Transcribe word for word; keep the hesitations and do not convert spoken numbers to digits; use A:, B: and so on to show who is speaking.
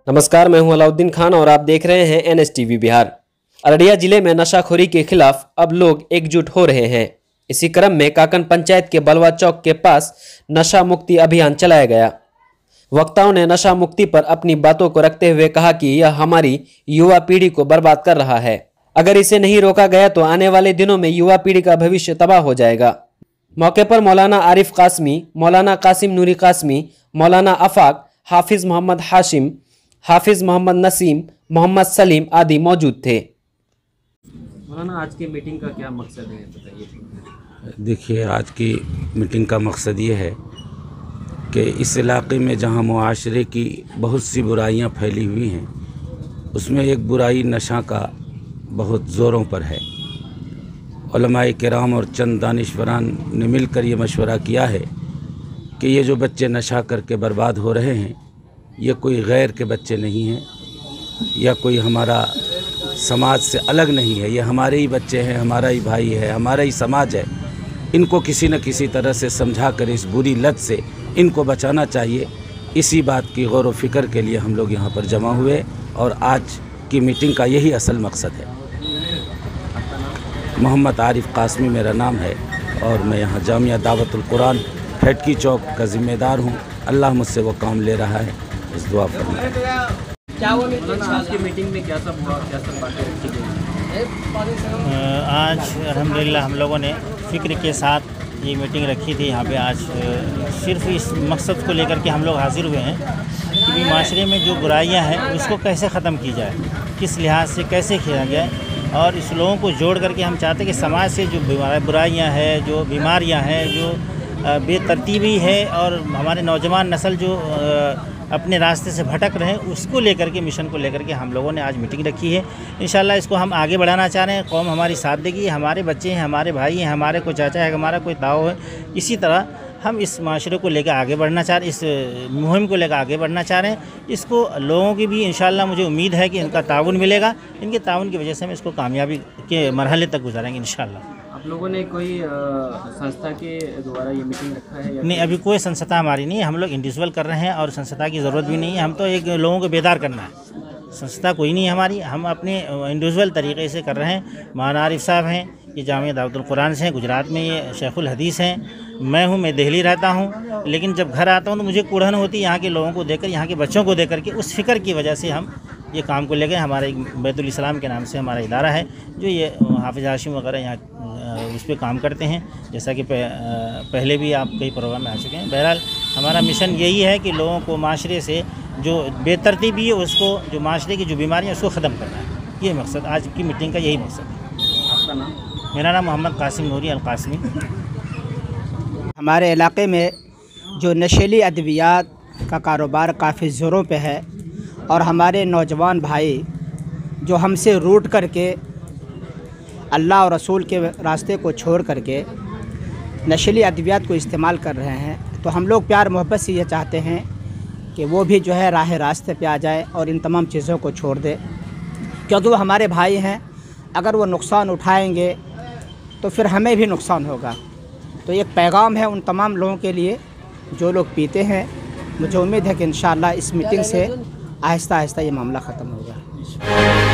A: नमस्कार, मैं हूं अलाउद्दीन खान और आप देख रहे हैं N S TV Bihar. Araria जिले में नशाखोरी के खिलाफ अब लोग एकजुट हो रहे हैं। इसी क्रम में काकन पंचायत के बलवा चौक के पास नशा मुक्ति अभियान चलाया गया। वक्ताओं ने नशा मुक्ति पर अपनी बातों को रखते हुए कहा कि यह हमारी युवा पीढ़ी को बर्बाद कर रहा है। अगर इसे नहीं रोका गया तो आने वाले दिनों में युवा पीढ़ी का भविष्य तबाह हो जाएगा। मौके पर मौलाना आरिफ कासमी, मौलाना कासिम नूरी कासमी, मौलाना अफाक, हाफिज मोहम्मद हाशिम, हाफिज मोहम्मद नसीम, मोहम्मद सलीम आदि मौजूद थे। मौलाना, आज की मीटिंग का क्या मकसद है बताइए।
B: देखिए, आज की मीटिंग का मकसद ये है कि इस इलाके में जहाँ मुआशरे की बहुत सी बुराइयाँ फैली हुई हैं, उसमें एक बुराई नशा का बहुत ज़ोरों पर है। उलमाए किराम और चंद दानिशवरान ने मिलकर ये मशवरा किया है कि ये जो बच्चे नशा करके बर्बाद हो रहे हैं, ये कोई गैर के बच्चे नहीं हैं या कोई हमारा समाज से अलग नहीं है। ये हमारे ही बच्चे हैं, हमारा ही भाई है, हमारा ही समाज है। इनको किसी न किसी तरह से समझा कर इस बुरी लत से इनको बचाना चाहिए। इसी बात की गौर व फिक्र के लिए हम लोग यहाँ पर जमा हुए और आज की मीटिंग का यही असल मकसद है। मोहम्मद आरिफ कासमी मेरा नाम है और मैं यहाँ जामिया दावतुल कुरान फैटकी चौक का ज़िम्मेदार हूँ। अल्लाह मुझसे वो काम ले रहा है, इस दुआ फरमाएं।
A: क्या वो आज की मीटिंग में क्या सब हुआ, क्या सब बातें रखी गई?
C: आज अल्हम्दुलिल्लाह हम लोगों ने फ़िक्र के साथ ये मीटिंग रखी थी। यहाँ पे आज सिर्फ इस मकसद को लेकर के हम लोग हाजिर हुए हैं कि माशरे में जो बुराइयाँ हैं उसको कैसे ख़त्म की जाए, किस लिहाज से कैसे किया जाए। और इस लोगों को जोड़ करके हम चाहते हैं कि समाज से जो बुराइयाँ हैं, जो बीमारियाँ हैं, जो बेतरतीबी है और हमारे नौजवान नस्ल जो अपने रास्ते से भटक रहे हैं, उसको लेकर के, मिशन को लेकर के हम लोगों ने आज मीटिंग रखी है। इंशाल्लाह इसको हम आगे बढ़ाना चाह रहे हैं। कौम हमारी साथ देगी, हमारे बच्चे हैं, हमारे भाई हैं, हमारे कोई चाचा है, हमारा कोई ताऊ है। इसी तरह हम इस माशरे को लेकर आगे बढ़ना चाह रहे हैं, इस मुहिम को लेकर आगे बढ़ना चाह रहे हैं। इसको लोगों की भी इंशाल्लाह मुझे उम्मीद है कि इनका ताउन मिलेगा। इनके ताउन की वजह से हम इसको कामयाबी के मरहले तक गुजारेंगे इंशाल्लाह।
A: आप लोगों ने कोई संस्था के द्वारा ये मीटिंग रखा है या
C: नहीं? अभी कोई संस्था हमारी नहीं है, हम लोग इंडिविजुअल कर रहे हैं और संस्था की ज़रूरत भी नहीं है। हम तो एक लोगों को बेदार करना है, संस्था कोई नहीं है हमारी। हम अपने इंडिविजुअल तरीके से कर रहे हैं। मौलाना आरिफ साहब हैं, ये जामिया दावतुल कुरान से हैं, गुजरात में ये शेखुल हदीस हैं। मैं हूँ, मैं दिल्ली रहता हूँ, लेकिन जब घर आता हूँ तो मुझे कुड़न होती है यहाँ के लोगों को देखकर, यहाँ के बच्चों को देख करके। उस फिक्र की वजह से हम ये काम को लेकर, हमारे बैतुल इस्लाम के नाम से हमारा इदारा है जो ये हाफिज हाशिम वगैरह यहाँ इस पर काम करते हैं। जैसा कि पहले भी आप कई प्रोग्राम में आ चुके हैं। बहरहाल हमारा मिशन यही है कि लोगों को माशरे से जो बेतरतीबी है, उसको, जो माशरे की जो बीमारियाँ, उसको ख़त्म करना है। ये मकसद आज की मीटिंग का, यही मकसद है।
A: आपका नाम?
C: मेरा नाम मोहम्मद कासिम नूरी अल कासमी।
D: हमारे इलाके में जो नशीली अद्वियात का कारोबार काफ़ी ज़ोरों पे है और हमारे नौजवान भाई जो हमसे रूठ करके अल्लाह और रसूल के रास्ते को छोड़ करके नशीली अद्वियात को इस्तेमाल कर रहे हैं, तो हम लोग प्यार मोहब्बत से ये चाहते हैं कि वो भी जो है राह रास्ते पे आ जाए और इन तमाम चीज़ों को छोड़ दे, क्योंकि वो हमारे भाई हैं। अगर वो नुकसान उठाएंगे तो फिर हमें भी नुकसान होगा। तो एक पैगाम है उन तमाम लोगों के लिए जो लोग पीते हैं। मुझे उम्मीद है कि इंशाअल्लाह इस मीटिंग से आहिस्ता आहिस्ता ये मामला ख़त्म होगा।